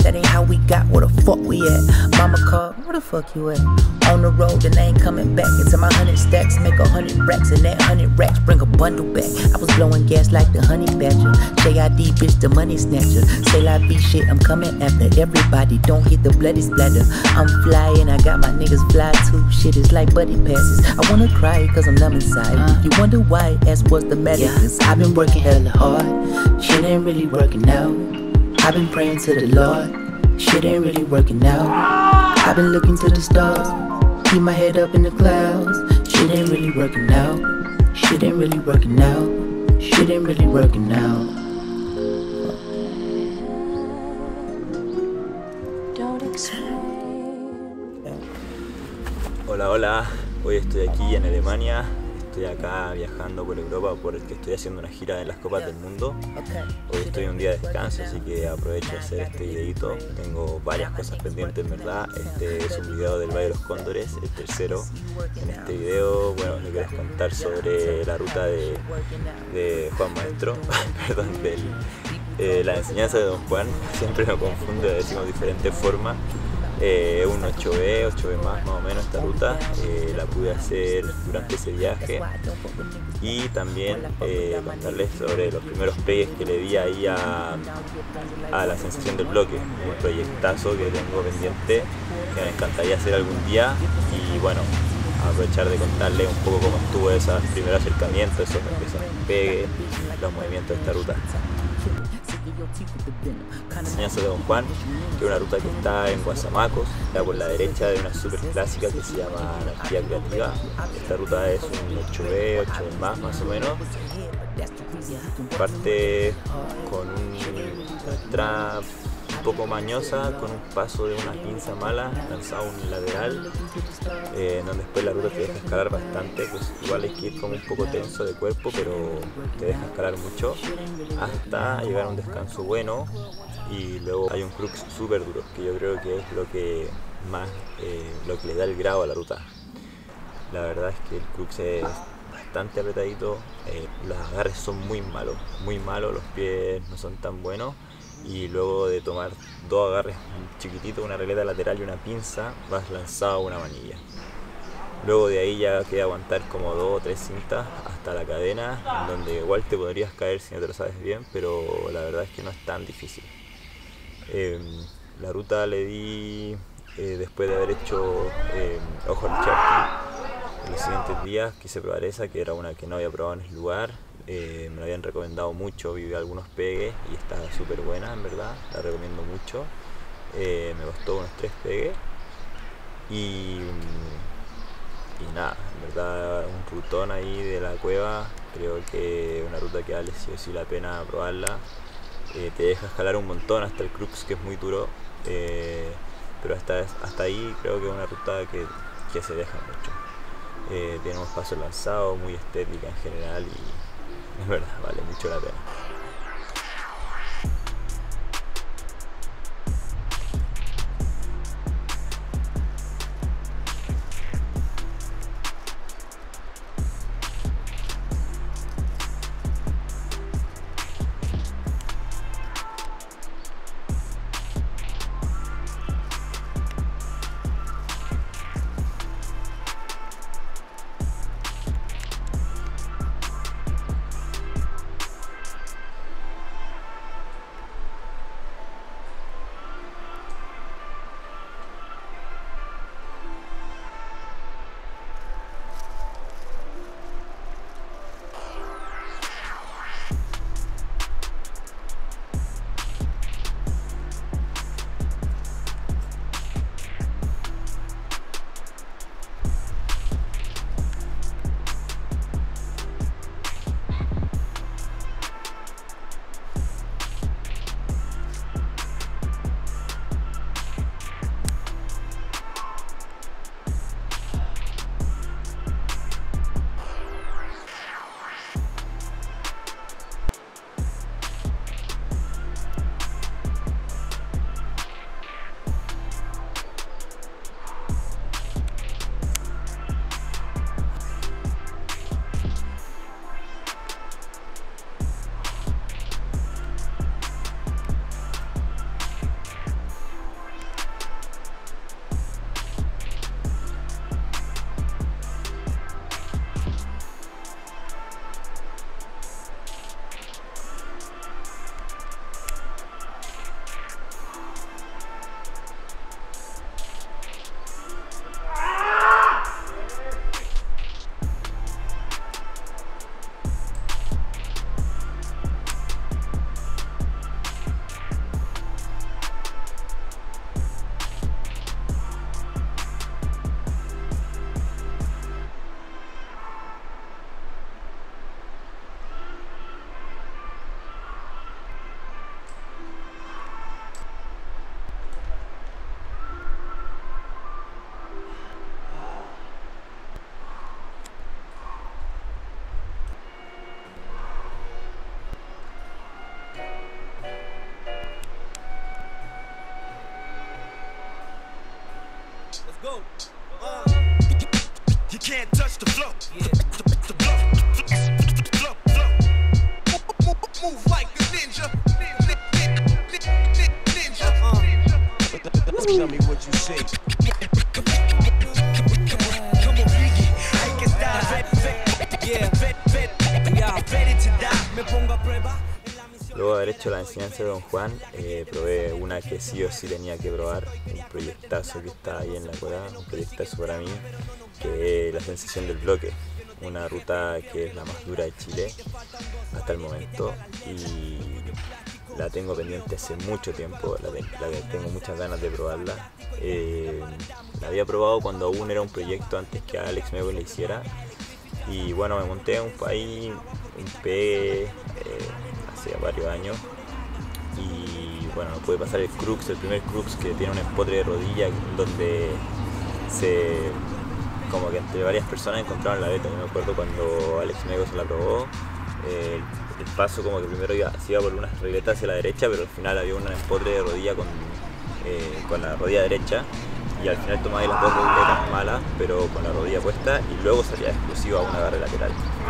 That ain't how we got where the fuck we at. Mama called, where the fuck you at? On the road and I ain't coming back. Into my 100 stacks, make 100 racks. And that 100 racks bring a bundle back. I was blowing gas like the honey badger. J.I.D. bitch, the money snatcher. Say la vie shit, I'm coming after everybody. Don't hit the bloody splatter. I'm flying, I got my niggas fly too. Shit is like buddy passes. I wanna cry cause I'm numb inside. You wonder why, ask what's the matter. Cause I've been working hella hard. Shit ain't really working out. I've been praying to the Lord. Shit ain't really working out. I've been looking to the stars. Keep my head up in the clouds. Shit ain't really working out. Shit ain't really working out. Shit ain't really working out. Hola, hola. Hoy estoy aquí en Alemania. Estoy acá viajando por Europa porque estoy haciendo una gira de las Copas del Mundo. Hoy estoy un día de descanso, así que aprovecho de hacer este videito. Tengo varias cosas pendientes, en verdad. Este es un video del Valle de los Cóndores, el tercero. En este video, bueno, les quiero contar sobre la ruta de Juan Maestro, perdón, la enseñanza de Don Juan. Siempre lo confundo, decimos diferentes formas. Un 8B, 8B más o menos esta ruta, la pude hacer durante ese viaje y también contarles sobre los primeros pegues que le di ahí a la sensación del bloque, un proyectazo que tengo pendiente que me encantaría hacer algún día y bueno, aprovechar de contarles un poco cómo estuvo ese primer acercamiento, esos pegues, los movimientos de esta ruta. Enseñanza de Don Juan, que es una ruta que está en Guasamacos, está por la derecha de una super clásica que se llama Anarquía Creativa. Esta ruta es un 8B, 8B más o menos. Parte con una entrada un poco mañosa, con un paso de una pinza mala, lanzado un lateral, donde después la ruta te deja escalar bastante, pues igual hay que ir como un poco tenso de cuerpo, pero te deja escalar mucho, hasta llegar a un descanso bueno, y luego hay un crux súper duro, que yo creo que es lo que más, lo que le da el grado a la ruta. La verdad es que el crux es bastante apretadito, los agarres son muy malos, los pies no son tan buenos. Y luego de tomar dos agarres chiquititos, una regleta lateral y una pinza, vas lanzado a una manilla. Luego de ahí ya queda aguantar como 2 o 3 cintas hasta la cadena, en donde igual te podrías caer si no te lo sabes bien, pero la verdad es que no es tan difícil. La ruta le di después de haber hecho Ojo al Charqui. En los siguientes días quise probar esa, que era una que no había probado en el lugar. Me lo habían recomendado mucho, viví algunos pegues y está súper buena, en verdad, la recomiendo mucho. Me costó unos 3 pegues y nada, en verdad un rutón ahí de la cueva. Creo que es una ruta que vale sí o sí la pena probarla. Te deja escalar un montón hasta el crux, que es muy duro, pero hasta ahí creo que es una ruta que se deja mucho. Tiene unos pasos lanzados, muy estética en general y es verdad, vale mucho la pena. You can't touch the flow. Move like a ninja. Tell me what you see. Come on, Biggie. Hay que estar ready to die. Me pongo a prueba. Luego de haber hecho la enseñanza de Don Juan, probé una que sí o sí tenía que probar, un proyectazo que está ahí en la cola, un proyectazo para mí, que es la sensación del bloque, una ruta que es la más dura de Chile hasta el momento y la tengo pendiente hace mucho tiempo, tengo muchas ganas de probarla. La había probado cuando aún era un proyecto antes que Alex Mego la hiciera y bueno, me monté un país, un PE, hace varios años y bueno, no pude pasar el crux, el primer crux que tiene un empotre de rodilla donde como que entre varias personas encontraron la beta. Yo me acuerdo cuando Alex Mego se la probó, el paso como que primero se iba por unas regletas hacia la derecha, pero al final había un empotre de rodilla con la rodilla derecha y al final tomaba las dos regletas malas pero con la rodilla puesta y luego salía explosivo a un agarre lateral.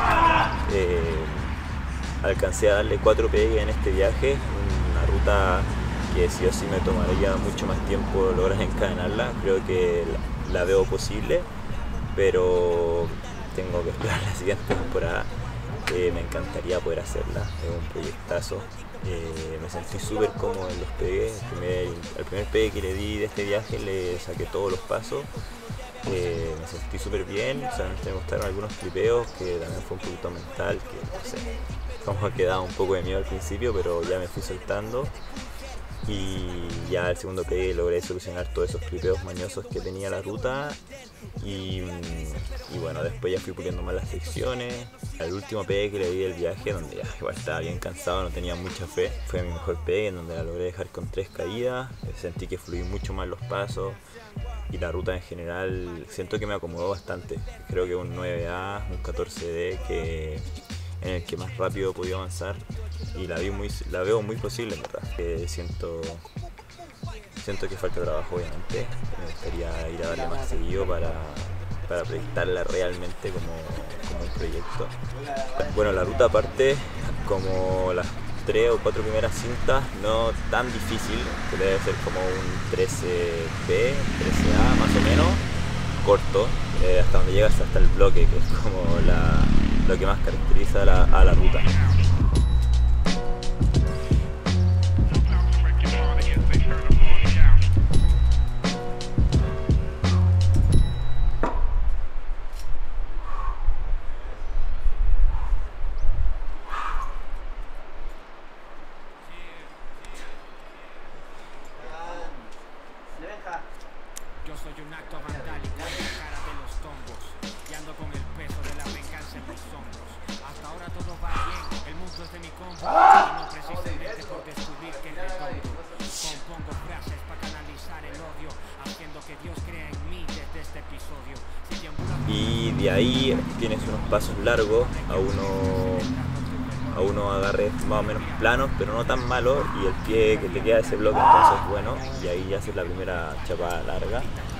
Alcancé a darle 4 pegues en este viaje, una ruta que sí o sí me tomaría mucho más tiempo lograr encadenarla. Creo que la veo posible, pero tengo que esperar la siguiente temporada. Me encantaría poder hacerla, es un proyectazo. Me sentí súper cómodo en los pegues. El primer pegue que le di de este viaje le saqué todos los pasos. Me sentí súper bien, solamente me gustaron algunos clipeos que también fue un poquito mental, que no sé, como que daba un poco de miedo al principio, pero ya me fui soltando y ya el segundo pegue logré solucionar todos esos clipeos mañosos que tenía la ruta y bueno, después ya fui puliendo más las secciones. El último pegue que le di del viaje, donde ya igual estaba bien cansado, no tenía mucha fe, fue mi mejor pegue, en donde la logré dejar con 3 caídas, sentí que fluí mucho más los pasos y la ruta en general siento que me acomodó bastante. Creo que un 9A, un 14D en el que más rápido he podido avanzar y la veo muy posible en verdad. Siento que falta trabajo obviamente, me gustaría ir a darle más seguido para proyectarla realmente como un proyecto. Bueno, la ruta parte como las 3 o 4 primeras cintas, no tan difícil, que debe ser como un 13B, 13A más o menos, corto, hasta donde llegas hasta el bloque, que es como lo que más caracteriza a la ruta. Yo soy un acto vandálico en la cara de los tombos y ando con el peso de la venganza en mis hombros. Hasta ahora todo va bien, el mundo es de mi combo y no precisamente por descubrir que es redondo. Compongo frases para canalizar el odio, haciendo que Dios crea en mí desde este episodio. Y de ahí tienes unos pasos largos a unos agarres más o menos planos, pero no tan malos, y el pie que te queda de ese bloque entonces es bueno, y ahí ya haces la primera chapada larga.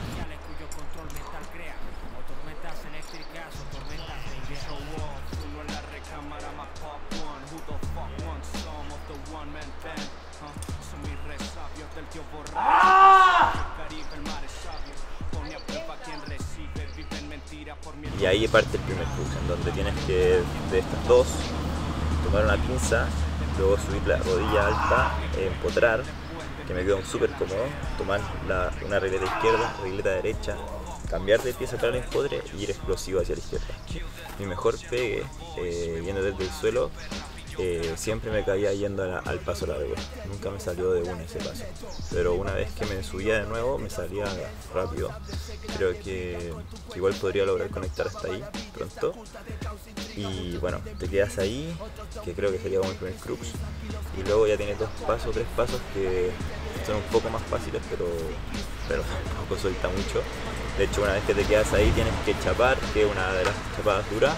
Y ahí parte el primer cruz, en donde tienes que, de estas dos, tomar una pinza, luego subir la rodilla alta, empotrar, que me quedó súper cómodo, tomar una regleta izquierda, regleta derecha, cambiar de pie, sacar el empotre y ir explosivo hacia la izquierda. Mi mejor pegue, yendo desde el suelo, siempre me caía yendo al paso largo, nunca me salió de una ese paso, pero una vez que me subía de nuevo me salía rápido. Creo que igual podría lograr conectar hasta ahí pronto y bueno, te quedas ahí, que creo que sería como el primer crux, y luego ya tienes 2 pasos, 3 pasos que son un poco más fáciles, pero tampoco suelta mucho. De hecho, una vez que te quedas ahí tienes que chapar, que es una de las chapadas duras.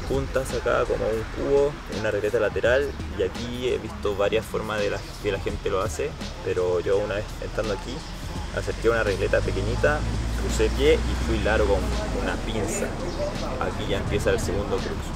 puntas acá como un cubo, una regleta lateral, y aquí he visto varias formas de que la gente lo hace, pero yo una vez estando aquí acerqué una regleta pequeñita, crucé pie y fui largo con una pinza. Aquí ya empieza el segundo cruz.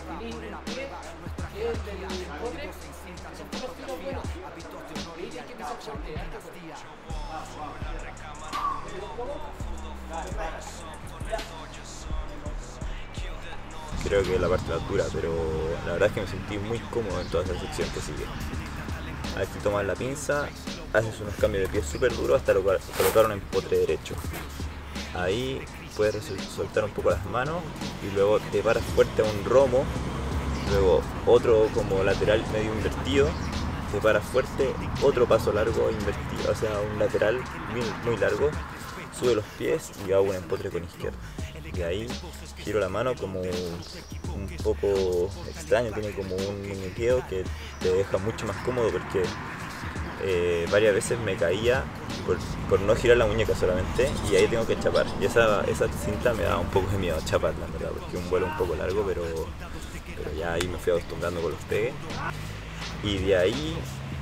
Creo que la parte de la altura, pero la verdad es que me sentí muy cómodo en toda esa sección que sigue. Aquí tomas la pinza, haces unos cambios de pie súper duros hasta colocar un empotre derecho. Ahí puedes soltar un poco las manos y luego te paras fuerte a un romo, luego otro como lateral medio invertido, te paras fuerte, otro paso largo invertido, o sea un lateral muy largo, sube los pies y hago un empotre con izquierda. Y ahí giro la mano como un poco extraño, tiene como un muñequeo que te deja mucho más cómodo porque varias veces me caía por no girar la muñeca solamente y ahí tengo que chapar. Y esa cinta me da un poco de miedo chaparla, en verdad, porque es un vuelo un poco largo, pero ya ahí me fui acostumbrando con los pegues. Y de ahí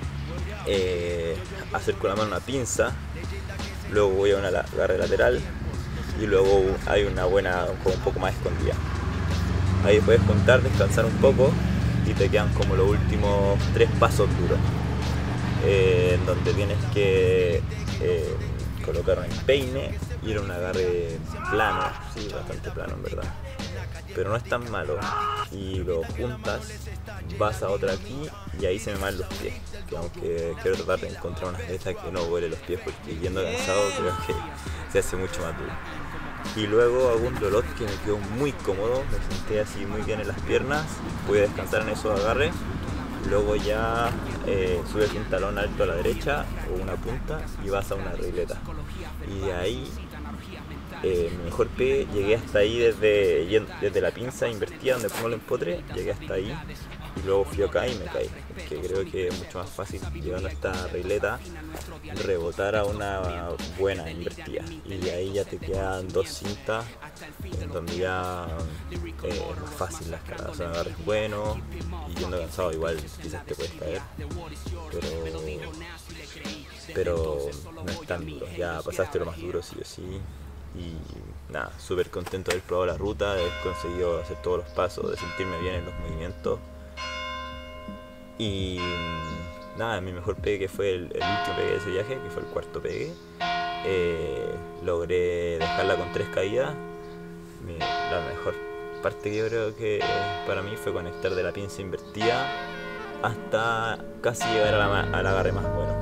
acerco la mano a una pinza, luego voy a una agarre lateral y luego hay una buena como un poco más escondida. Ahí puedes juntar, descansar un poco y te quedan como los últimos 3 pasos duros, en donde tienes que colocar un empeine y ir a un agarre plano, sí, bastante plano en verdad, pero no es tan malo, y lo juntas, vas a otra aquí y ahí se me van los pies, que aunque quiero tratar de encontrar una esta que no vuele los pies porque yendo cansado creo que se hace mucho más duro. Y luego hago un dolor que me quedó muy cómodo, me senté así muy bien en las piernas, pude descansar en esos agarres. Luego ya subes un talón alto a la derecha o una punta y vas a una regleta. Y de ahí, mi mejor pegue, llegué hasta ahí desde la pinza invertida donde pongo el empotre, llegué hasta ahí y luego fui acá y me caí. Porque creo que es mucho más fácil llegando a esta regleta rebotar a una buena invertida. Y de ahí ya te quedan 2 cintas en donde ya es más fácil la escalada, o sea, agarres bueno y yendo cansado igual quizás te puedes caer, pero no es tan duro, ya pasaste lo más duro sí o sí. Y nada, súper contento de haber probado la ruta, de haber conseguido hacer todos los pasos, de sentirme bien en los movimientos. Y nada, mi mejor pegue, que fue el último pegue de ese viaje, que fue el 4.º pegue, logré dejarla con 3 caídas. La mejor parte que yo creo que para mí fue conectar de la pinza invertida hasta casi llegar al agarre más bueno.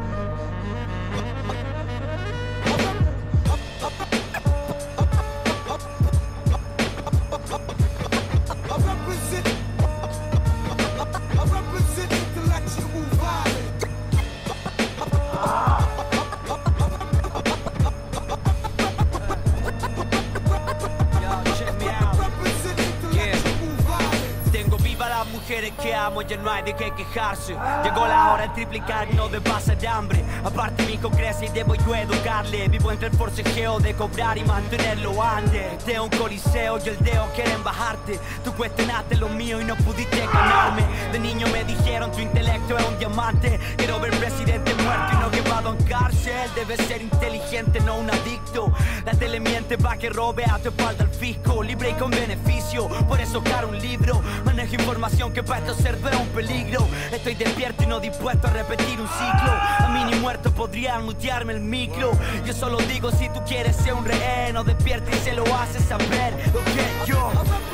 Que amo, ya no hay de qué quejarse. Llegó la hora de triplicar, no de pasar hambre. Aparte mi hijo crece y debo yo educarle. Vivo entre el forcejeo de cobrar y mantenerlo antes. De un coliseo y el dedo quieren bajarte. Tú cuestionaste lo mío y no pudiste ganarme. De niño me dijeron tu intelecto es un diamante. Quiero ver presidente muerto y no quemado en cárcel. Debes ser inteligente, no un adicto. La tele miente pa' que robe a tu espalda el fisco. Libre y con beneficio, por eso caro un libro. Manejo información que para estos cerdos es un peligro. Estoy despierto y no dispuesto a repetir un ciclo. A mí ni muerto podrían mutearme el micro. Yo solo digo si tú quieres ser un rehén o despierta y se lo haces saber. Lo que yo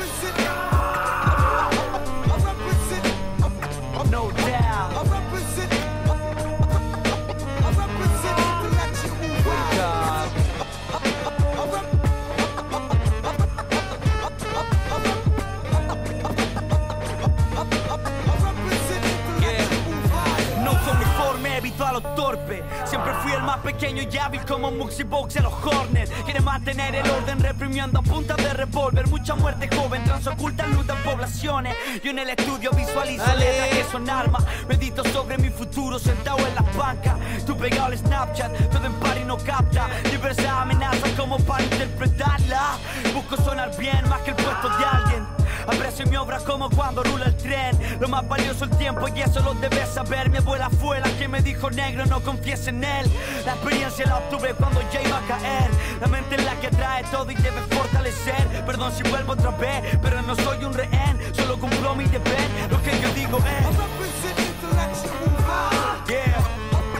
no doubt. A lo torpe, siempre fui el más pequeño y hábil como Muxy Box en los Hornets. Quiere mantener el orden reprimiendo a punta de revólver. Mucha muerte joven, transoculta luta en poblaciones. Yo en el estudio visualizo letras que son armas. Medito sobre mi futuro sentado en las bancas. Tú pegado al Snapchat, todo en par y no capta. Diversas amenazas como para interpretarla. Busco sonar bien más que el puesto de alguien. Aprecio mi obra como cuando rula el tren. Lo más valioso el tiempo y eso lo debes saber. Mi abuela fue la que me dijo negro, no confíes en él. La experiencia la obtuve cuando ya iba a caer. La mente es la que trae todo y debes fortalecer. Perdón si vuelvo otra vez, pero no soy un rehén. Solo cumplo mi deber, lo que yo digo es yeah.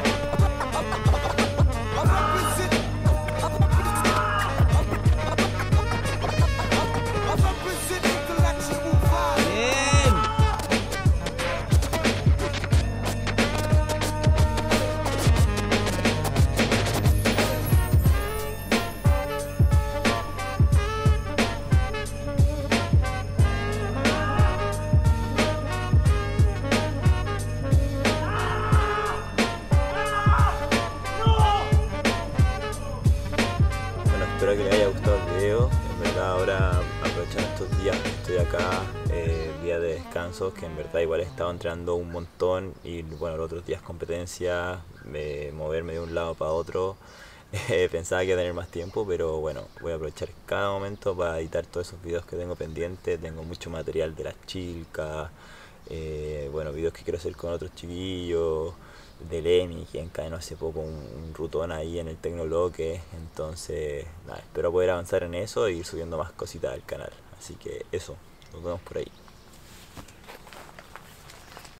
Espero que les haya gustado el video. En verdad ahora aprovechando estos días que estoy acá, día de descanso, que en verdad igual he estado entrenando un montón y bueno, los otros días competencia, moverme de un lado para otro. Pensaba que iba a tener más tiempo, pero bueno, voy a aprovechar cada momento para editar todos esos videos que tengo pendientes. Tengo mucho material de las chilcas, bueno, videos que quiero hacer con otros chiquillos, del EMI, que encadenó hace poco un rutón ahí en el Tecnobloque. Entonces, nada, espero poder avanzar en eso e ir subiendo más cositas al canal. Así que eso, nos vemos por ahí.